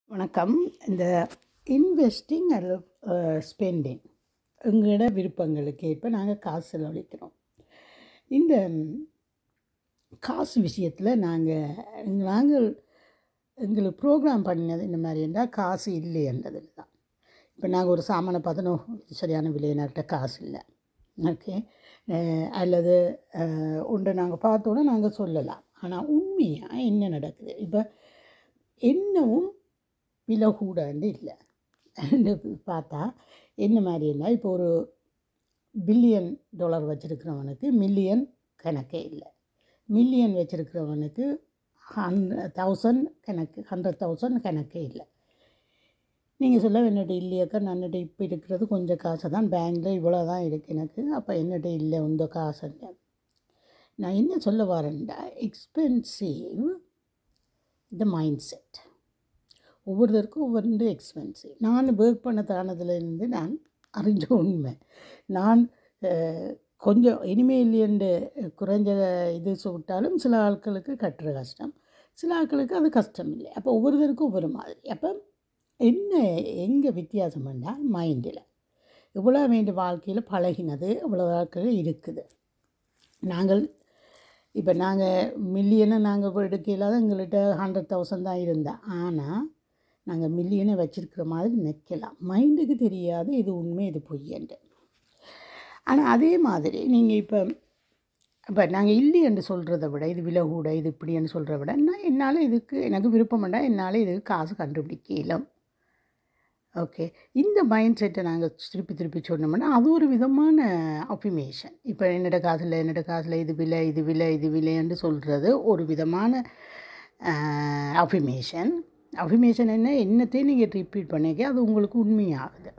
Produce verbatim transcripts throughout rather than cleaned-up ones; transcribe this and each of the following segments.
வணக்கம். இந்த இன்வெஸ்டிங் அல்ல ஸ்பெண்டிங் எங்களோட விருப்பங்களுக்கு ஏற்ப நாங்கள் காசு செலவழிக்கிறோம். இந்த காசு விஷயத்தில் நாங்கள் நாங்கள் எங்களுக்கு ப்ரோக்ராம் பண்ணினது இந்த மாதிரி இருந்தால் காசு இல்லைன்றதில் தான். இப்போ நாங்கள் ஒரு சாமானை பார்த்தோம், இது சரியான விலையினர்கிட்ட காசு இல்லை, ஓகே, அல்லது ஒன்று நாங்கள் பார்த்தோன்னா நாங்கள் சொல்லலாம். ஆனால் உண்மையாக என்ன நடக்குது, இப்போ என்னவும் விலை கூடன்னு இல்லை பார்த்தா என்ன மாதிரின்னா, இப்போ ஒரு பில்லியன் டாலர் வச்சுருக்கிறவனுக்கு மில்லியன் கணக்கே இல்லை, மில்லியன் வச்சுருக்கிறவனுக்கு ஹண்ட்ரட் தௌசண்ட் கணக்கு ஹண்ட்ரட் தௌசண்ட் கணக்கே இல்லை. நீங்கள் சொல்ல என்னட்ட இல்லையாக்கா, நன்னிட்ட இப்போ இருக்கிறது கொஞ்சம் காசு தான், பேங்கில் இவ்வளோ தான் இருக்குது எனக்கு, அப்போ என்னட்ட இல்லை இந்த காசு இல்லை. நான் என்ன சொல்ல வரேன்டா, எக்ஸ்பென்சிவ் த மைண்ட் செட். ஒவ்வொருத்தருக்கும் ஒவ்வொரு எக்ஸ்பென்சிவ். நான் ஒர்க் பண்ண தானதுலேருந்து நான் அறிஞ்ச உண்மை, நான் கொஞ்சம் இனிமேல் இல்லையென்று குறைஞ்ச இது சொல்லிட்டாலும் சில ஆட்களுக்கு கட்டுற கஷ்டம், சில ஆட்களுக்கு அது கஷ்டம் இல்லை. அப்போ ஒவ்வொருத்தருக்கும் ஒவ்வொரு மாதிரி. அப்போ என்ன எங்கே வித்தியாசம் பண்ணால் மைண்டில் இவ்வளோ வேண்டிய வாழ்க்கையில் பழகினது இவ்வளோ ஆட்கள் இருக்குது. நாங்கள் இப்போ நாங்கள் மில்லியனை நாங்கள் எடுக்கலாத எங்கள்கிட்ட ஹண்ட்ரட் தௌசண்ட் தான் இருந்தேன், ஆனால் நாங்கள் மில்லியனை வச்சுருக்கிற மாதிரி நிற்கலாம். மைண்டுக்கு தெரியாது இது உண்மை இது பொய்யன்று. ஆனால் அதே மாதிரி நீங்கள் இப்போ இப்போ நாங்கள் இல்லையென்று சொல்கிறத விட, இது விலை கூட இது இப்படின்னு சொல்கிறத விட, நான் என்னால் இதுக்கு எனக்கு விருப்பம் வேண்டாம், என்னால் இதுக்கு காசு கண்டுபிடிக்கலாம், ஓகே. இந்த மைண்ட் செட்டை நாங்கள் திருப்பி திருப்பி சொன்னோம்னா அது ஒரு விதமான அஃபிமேஷன். இப்போ என்னோட காசில் என்னோட காசில் இது விலை இது விலை இது விலைன்னு சொல்கிறது ஒரு விதமான அஃபிமேஷன். அஃபிமேஷன் என்ன, என்னத்தையும் நீங்கள் ரிப்பீட் பண்ணிக்க அது உங்களுக்கு உண்மையாகுது.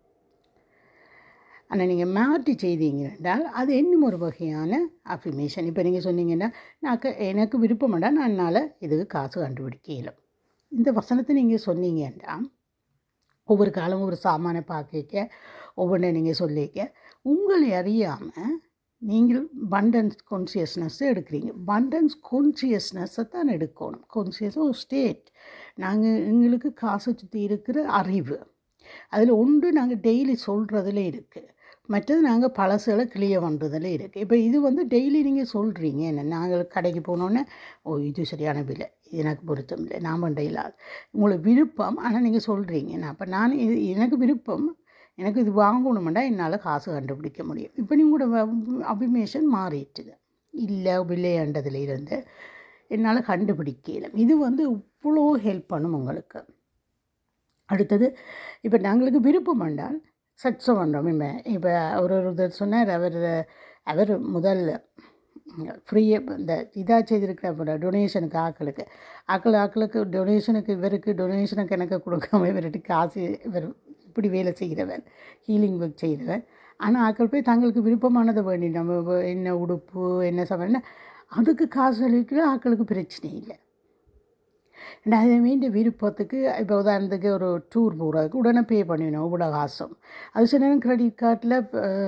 ஆனால் நீங்கள் மாற்றி செய்தீங்க என்றால் அது இன்னும் ஒரு வகையான அஃபிமேஷன். இப்போ நீங்கள் சொன்னீங்கன்னா நான் எனக்கு விருப்பம் வேண்டாம், நான் என்னால் இதுக்கு காசு கண்டுபிடிக்க இயலும். இந்த வசனத்தை நீங்கள் சொன்னீங்கன்னா ஒவ்வொரு காலம் ஒரு சாமானை பார்க்க ஒவ்வொன்றை நீங்கள் சொல்லிக்க உங்களை அறியாமல் நீங்கள் பண்டன்ஸ் கான்சியஸ்னஸ்ஸை எடுக்கிறீங்க. பண்டன்ஸ் கான்சியஸ்னஸ்ஸை தான் எடுக்கணும். கான்சியஸ் ஒரு ஸ்டேட். நாங்கள் எங்களுக்கு காசை சுற்றி இருக்கிற அறிவு, அதில் ஒன்று நாங்கள் டெய்லி சொல்கிறதுல இருக்குது, மற்றது நாங்கள் பழசுகளை கிளியர் பண்ணுறதுல இருக்குது. இப்போ இது வந்து டெய்லி நீங்கள் சொல்கிறீங்க, என்ன நாங்கள் கடைக்கு போனோன்னே ஓ இது சரியான விலை, இது எனக்கு பொருத்தம் இல்லை, நான் பண்ண இல்லாது உங்களுக்கு விருப்பம், ஆனால் நீங்கள் சொல்கிறீங்க. நான் அப்போ நான் இது எனக்கு விருப்பம், எனக்கு இது வாங்கணுமெண்டா என்னால் காசு கண்டுபிடிக்க முடியும். இப்போ நீங்களோட அபிமேஷன் மாறிட்டுது, இல்லை விலையண்டதில் இருந்து என்னால் கண்டுபிடிக்கலாம். இது வந்து இவ்வளோ ஹெல்ப் பண்ணும் உங்களுக்கு. அடுத்தது இப்போ நாங்களுக்கு விருப்பம் வேண்டால் சட்சம் பண்ணுறோம். இப்போ இப்போ ஒரு ஒருத்தர் சொன்னார், அவர் அவர் முதல்ல ஃப்ரீயாக இந்த இதாக செய்திருக்கிற டொனேஷனுக்கு ஆக்களுக்கு ஆக்கள் ஆக்களுக்கு டொனேஷனுக்கு இவருக்கு டொனேஷனுக்கு எனக்கு கொடுக்காம இவர்கிட்ட காசு இவர் இப்படி வேலை செய்கிறவர், ஹீலிங் ஒர்க் செய்கிறவர். ஆனால் ஆக்கள் போய் தங்களுக்கு விருப்பமானதை வேண்டி நம்ம என்ன உடுப்பு என்ன சமையல்னா அதுக்கு காசு அளிக்கிற ஆக்களுக்கு பிரச்சனை இல்லை. அண்ட் அதை வேண்டிய விருப்பத்துக்கு இப்போ உதாரணத்துக்கு ஒரு டூர் போகிறதுக்கு உடனே பே பண்ணிடணும் இவ்வளோ காசும். அது சில நேரம் கிரெடிட் கார்டில்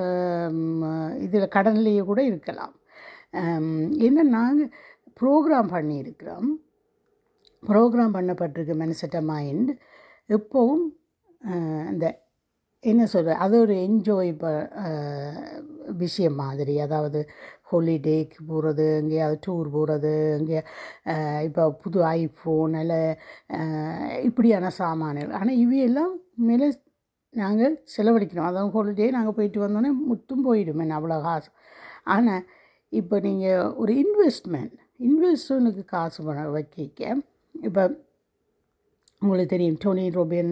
இதில் கடன்லேயே கூட இருக்கலாம். என்ன நாங்கள் ப்ரோக்ராம் பண்ணியிருக்கிறோம், ப்ரோக்ராம் பண்ணப்பட்டிருக்க மெனசெட்ட மைண்ட் எப்போவும் அந்த என்ன சொல்கிற அது ஒரு என்ஜாய் ப விஷயம் மாதிரி. அதாவது ஹாலிடேக்கு போகிறது, எங்கேயாவது டூர் போகிறது, எங்கேயா இப்போ புது ஐஃபோன் அல்ல இப்படியான சாமான்கள். ஆனால் இவையெல்லாம் மேலே நாங்கள் செலவழிக்கணும். அதாவது ஹாலிடே நாங்கள் போயிட்டு வந்தோன்னே முத்தும் போயிடுமே அவ்வளோ காசு. ஆனால் இப்போ நீங்கள் ஒரு இன்வெஸ்ட்மெண்ட் இன்வெஸ்ட்மெண்ட்டுக்கு காசு பண்ண வைக்க, இப்போ உங்களுக்கு தெரியும் டோனி ரோபின்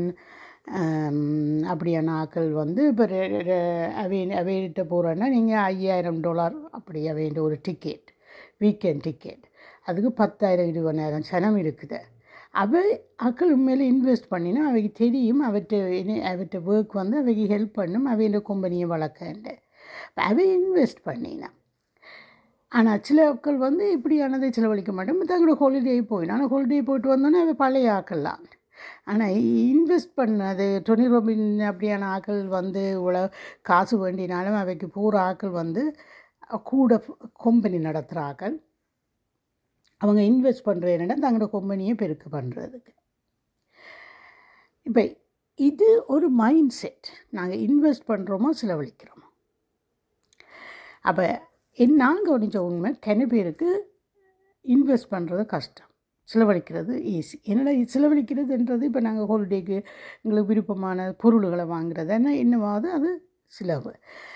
அப்படியான ஆக்கள் வந்து இப்போ அவை அவைகிட்ட போகிறோன்னா நீங்கள் ஐயாயிரம் டாலர் அப்படி அவைகிட்ட ஒரு டிக்கெட், வீக்கெண்ட் டிக்கெட், அதுக்கு பத்தாயிரம் இருபதாயிரம் சனம் இருக்குது. அவை ஆக்கள் உண்மையிலே இன்வெஸ்ட் பண்ணினா அவைக்கு தெரியும், அவற்றை அவற்றை ஒர்க் வந்து அவைக்கு ஹெல்ப் பண்ணும், அவையோட கம்பெனியை வளர்க்கண்டு அவை இன்வெஸ்ட் பண்ணினா. ஆனால் சில ஆக்கள் வந்து இப்படியானதை செலவழிக்க மாட்டோம், தங்களோட ஹாலிடே போயிடும். ஆனால் ஹாலிடே போயிட்டு வந்தோன்னே அவை பழைய ஆக்கள்லாம். ஆனால் இன்வெஸ்ட் பண்ணது டொனி ரோபின் அப்படியான ஆக்கள் வந்து இவ்வளோ காசு வேண்டினாலும் அவைக்கு போகிற ஆக்கள் வந்து கூட கம்பெனி நடத்துகிற ஆக்கள். அவங்க இன்வெஸ்ட் பண்ணுற என்னென்னா தங்களோட கம்பெனியை பெருக்க பண்ணுறதுக்கு. இப்போ இது ஒரு மைண்ட் செட். நாங்கள் இன்வெஸ்ட் பண்ணுறோமோ செலவழிக்கிறோமோ. அப்போ என் நான் கவனித்த உண்மை கன பேருக்கு இன்வெஸ்ட் பண்ணுறது கஷ்டம், செலவழிக்கிறது ஈஸி. என்னடா செலவழிக்கிறதுன்றது இப்போ நாங்கள் ஹாலிடேக்கு எங்களுக்கு விருப்பமான பொருள்களை வாங்குறது ஏன்னா என்னவாது அது செலவு.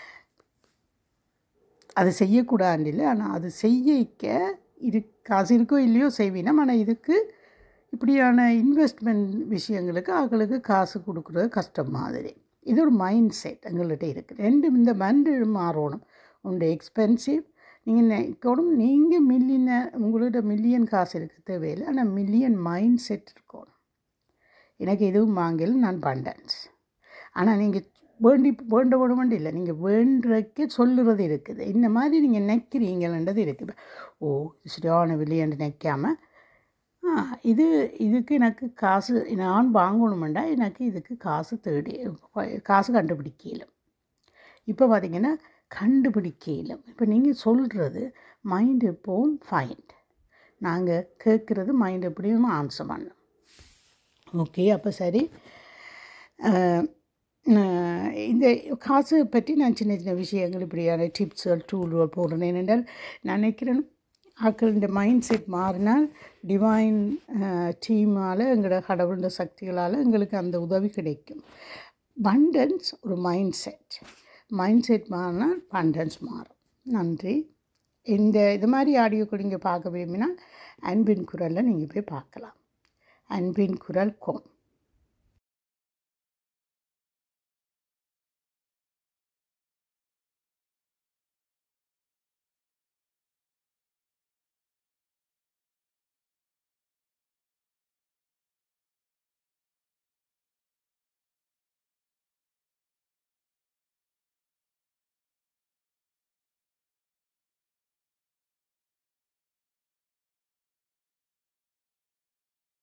அது செய்யக்கூடாது இல்லை, ஆனால் அது செய்யிக்க இது காசு இருக்கோ இல்லையோ செய்வினா. ஆனால் இதுக்கு இப்படியான இன்வெஸ்ட்மெண்ட் விஷயங்களுக்கு அவங்களுக்கு காசு கொடுக்குறது கஷ்டம் மாதிரி. இது ஒரு மைண்ட் செட் எங்கள்கிட்ட இருக்குது. ரெண்டு இந்த மைண்டு மாறணும். உண்டு எக்ஸ்பென்சிவ் நீங்கள் நினைக்கணும், நீங்கள் மில்லியனை உங்கள்கிட்ட மில்லியன் காசு இருக்க தேவையில்லை, ஆனால் மில்லியன் மைண்ட் செட் இருக்கணும். எனக்கு எதுவும் வாங்கல, நான் பண்டன்ஸ். ஆனால் நீங்கள் வேண்டி வேண்ட வேணுமெண்டு இல்லை, நீங்கள் வேண்டுறக்கு சொல்லுறது இருக்குது. இந்த மாதிரி நீங்கள் நினைக்கிறீங்கன்றது இருக்குது. ஓ இது சரியான வில்லியன்று நினைக்காமல் இது இதுக்கு எனக்கு காசு நான் வாங்கணுமெண்டா எனக்கு இதுக்கு காசு தேடி காசு கண்டுபிடிக்கல. இப்போ பார்த்திங்கன்னா கண்டுபிடிக்கல. இப்போ நீங்கள் சொல்கிறது மைண்டு எப்போவும் ஃபைண்ட், நாங்கள் கேட்குறது மைண்டு எப்படியும் ஆன்சர் பண்ணணும். ஓகே, அப்போ சரி. இந்த காசு பற்றி நான் சின்ன சின்ன விஷயங்கள் இப்படியான டிப்ஸுகள் டூல்கள் போடுறேன். ஏனென்றால் நான் நினைக்கிறேன் ஆக்கள் இந்த மைண்ட் செட் மாறினால் டிவைன் டீமால் எங்களோட கடவுளோட சக்திகளால் எங்களுக்கு அந்த உதவி கிடைக்கும். பண்டன்ஸ் ஒரு மைண்ட் செட், மைண்ட் செட் மாறினால் பண்டன்ஸ் மாறும். நன்றி. இந்த இது மாதிரி ஆடியோக்கள் நீங்கள் பார்க்க விரும்பினால் அன்பின் குரலில் நீங்கள் போய் பார்க்கலாம். அன்பின் குரல் கோம்.